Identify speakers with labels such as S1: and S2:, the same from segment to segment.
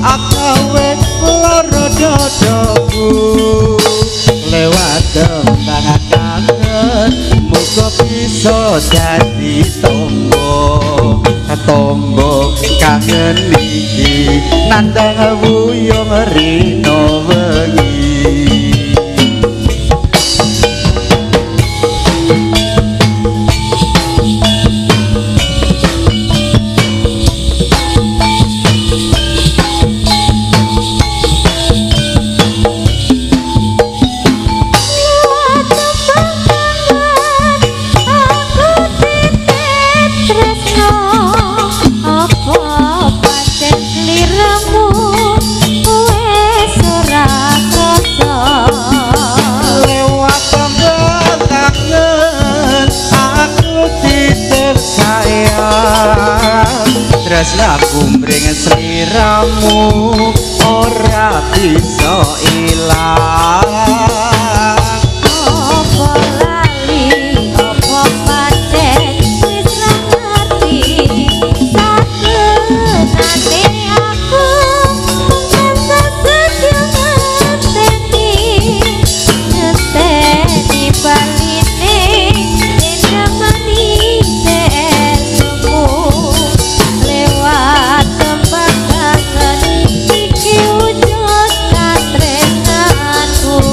S1: Akawe loro dodoku lewat tembang kangen muga bisa dadi tombo kangen iki nandang wuyung rino wengi. Tresna kumring sliramu ora bisa ilang.
S2: Apa lali apa pancen wis ra ngerti sakenane aku rasa sedih ngenteni baline endamani semu lewat tembang kangen iki wujud katresnanku.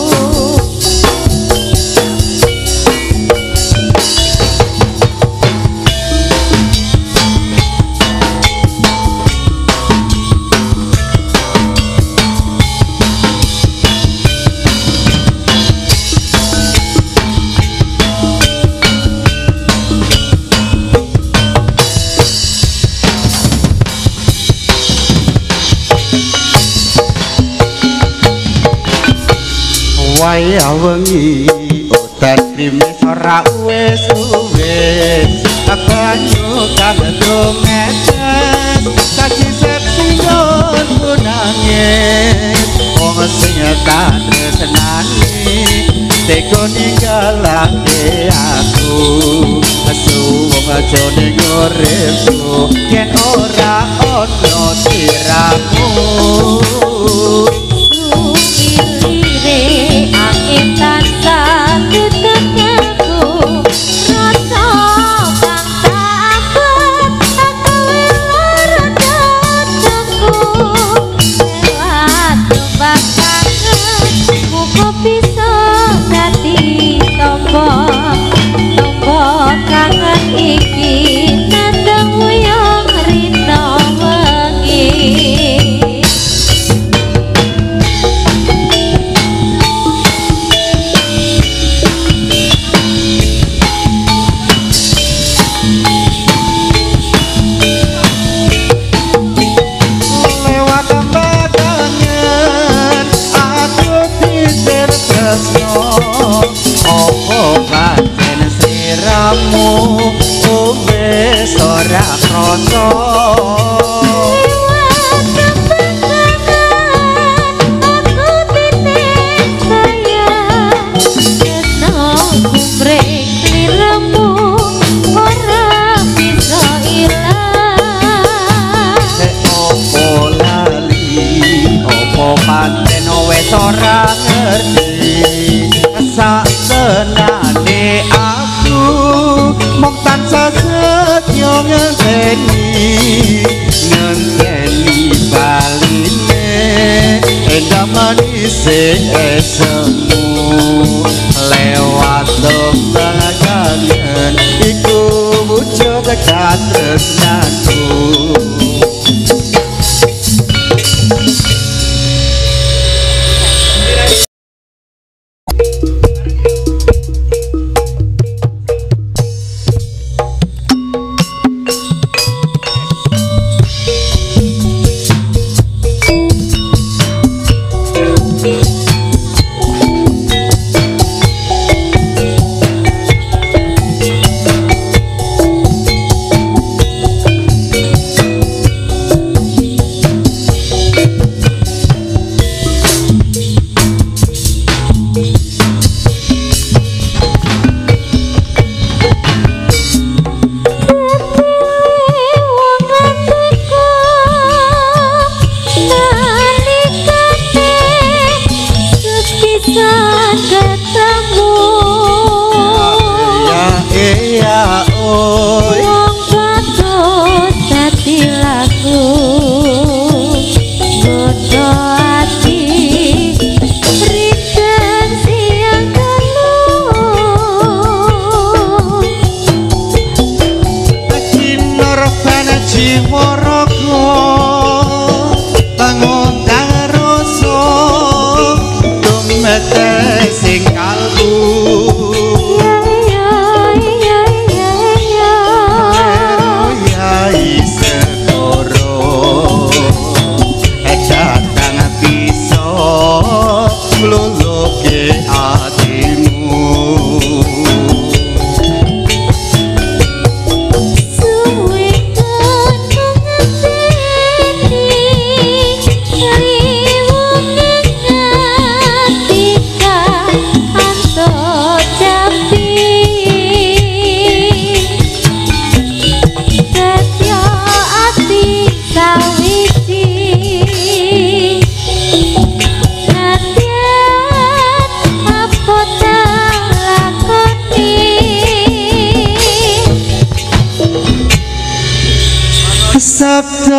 S1: Waya wengi udan krimis ora wis banyu kang dometes sakisep singgon punangis wong sing tak tresnani teko ninggalake aku suwung aja ning uripku yen ora ono siramu.
S2: Angin tansah dekat aku rasa kang takut aku lara dadaku lewat tembang kangen muga bisa dadi tombo kangen iki nandang wuyung rino wengi.
S1: Opo pancen sliramu wis ora krasa. Pancen wis ora ngerti sasenane aku mung tansah setya ngenteni baline endah manis esemu lewat tembang kangen iku wujud katresnanku.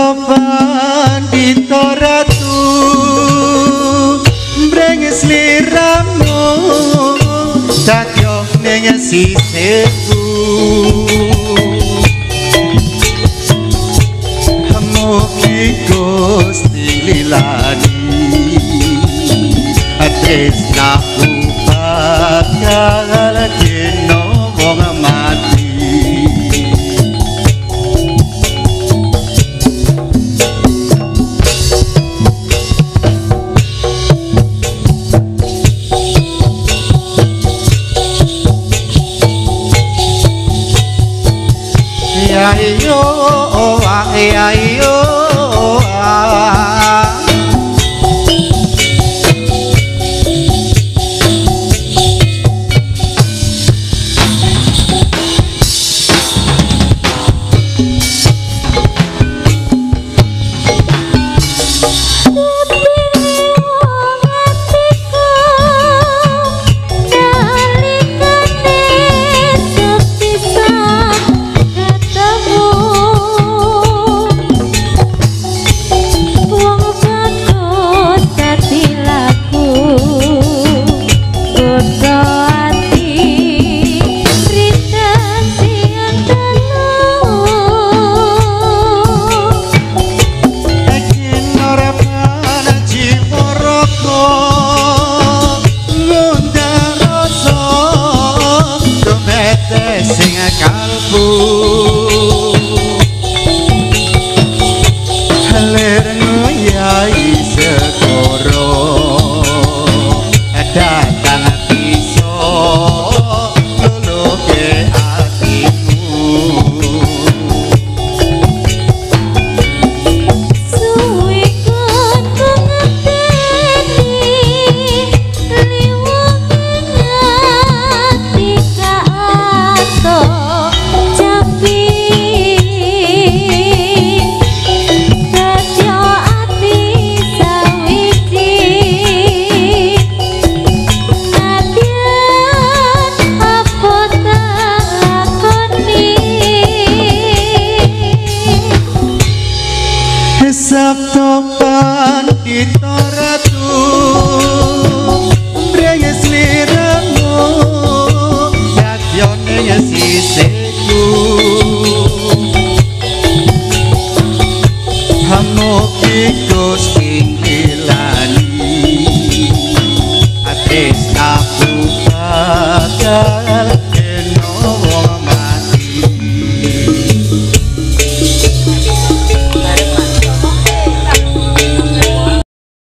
S1: Pandita Ratu brengis liramu sakyong ning sisihku mugi Gusti lilani tresnaku bakal kena wong mati ayo ayo Sabto Pandita Ratu brengis liramu sakyong ning sisihku mugi Gusti lilani tresnaku bakal kena wong mati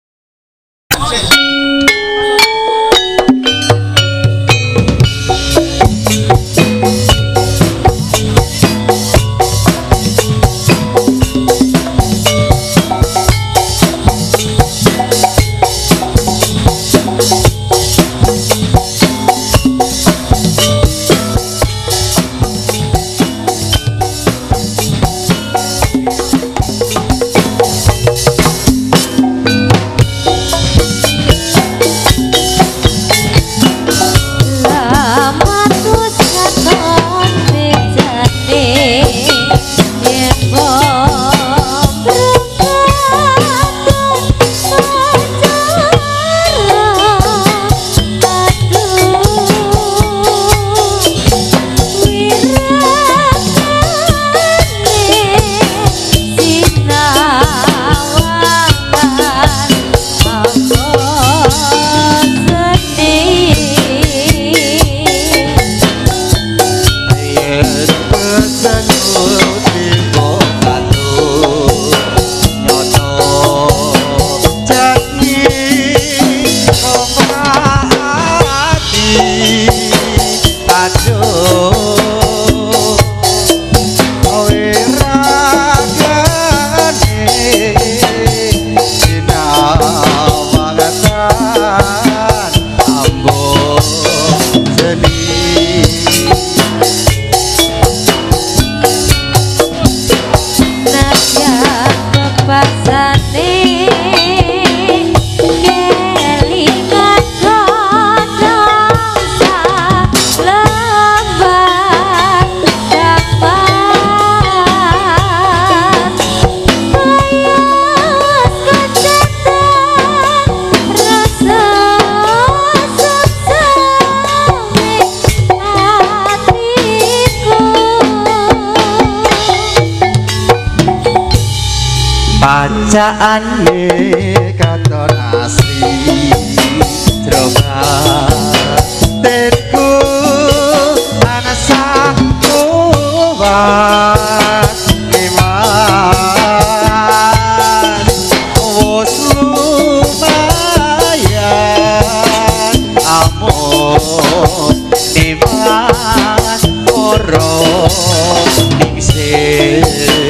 S1: Pancane katon asli droga tenku anasa kuat iman wos lumayan amon iman orang ningsih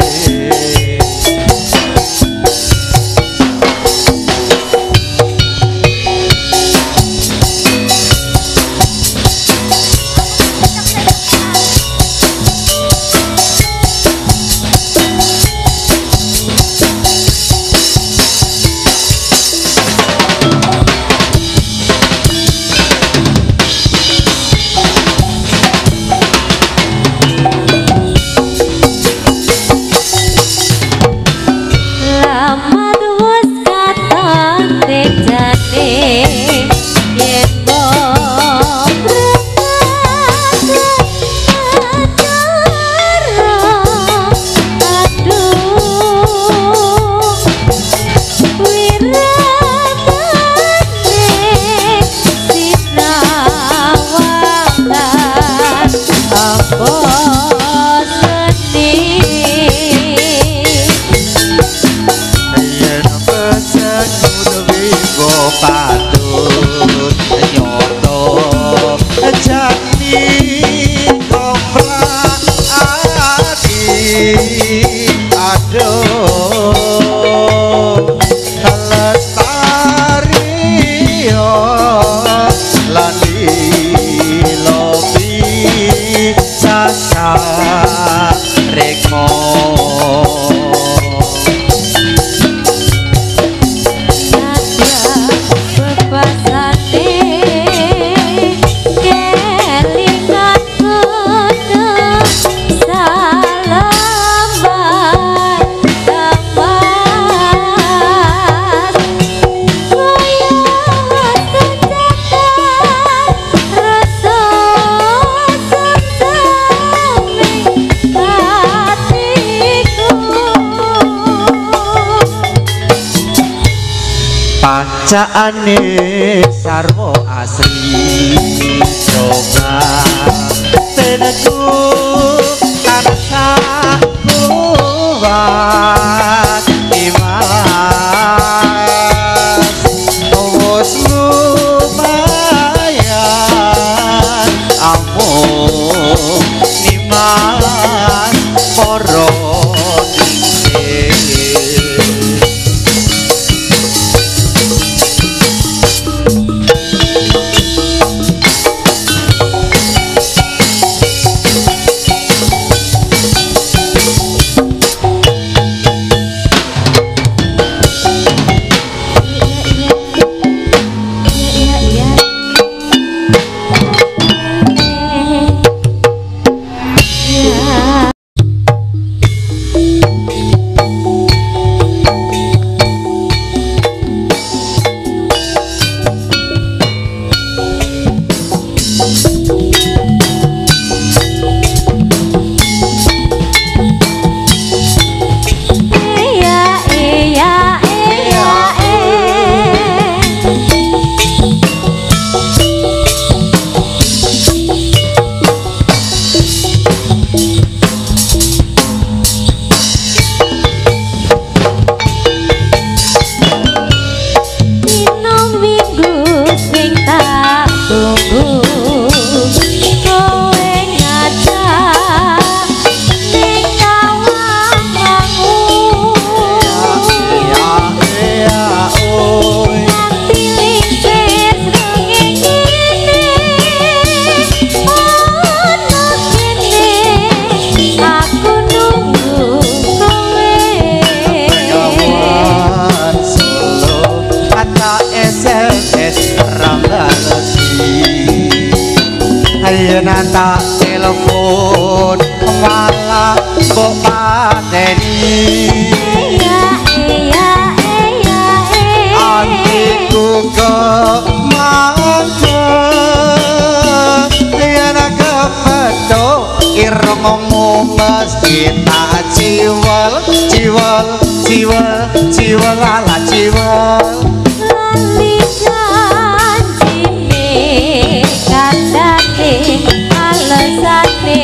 S1: patut nyoto jani koprak ati aduh lestari lani lobi sasa reko pancane sarwa asri coba tenaku tanasa kuat iman wos lumayan ampun iman poro nata telepon malah kok pateni antiku kemana yen kepetuk irungmu mesti tak jiwel jiwel jiwel jiwa lala jiwa
S2: lali janjine kandhane alesane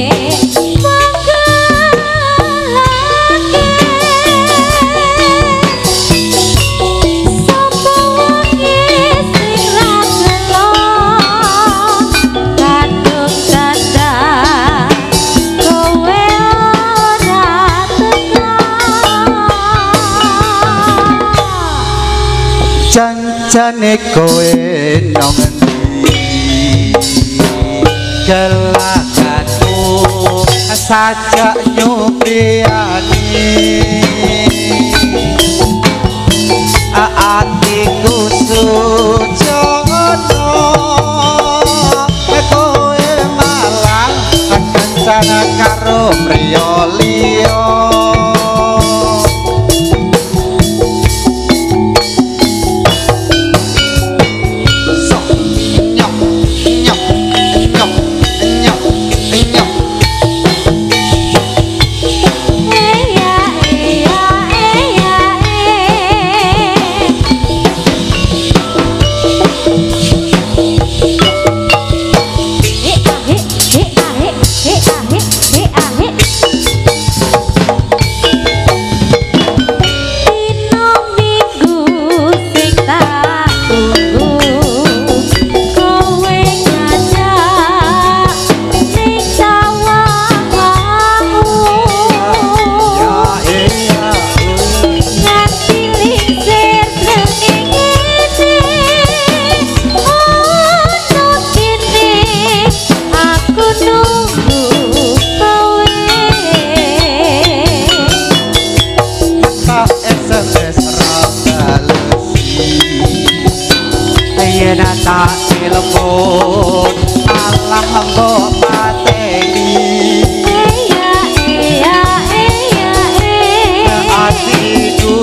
S1: janjane kowe nang endi kelakatmu sajak nyupiani atiku sujono kowe malang kencana karo priya liya tak telepon alah mbok pateni atiku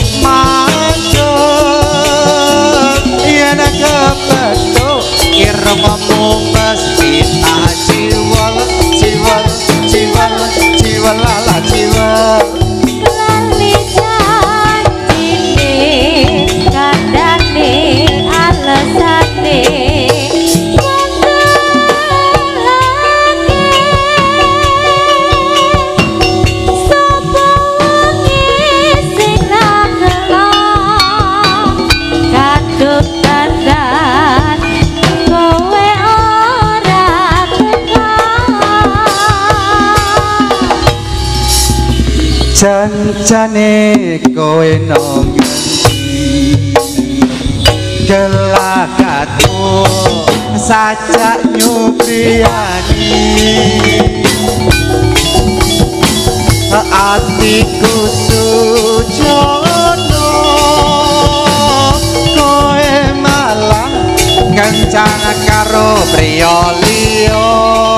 S1: manjur yen kepethuk irmamu mesti tak jiwa jiwa jiwa jiwa lala jiwa
S2: lali janjine kandhane alesane
S1: janjane kowe nang endi kelakatmu sajak nyupiani atiku sujono kowe malang kencana karo priya liya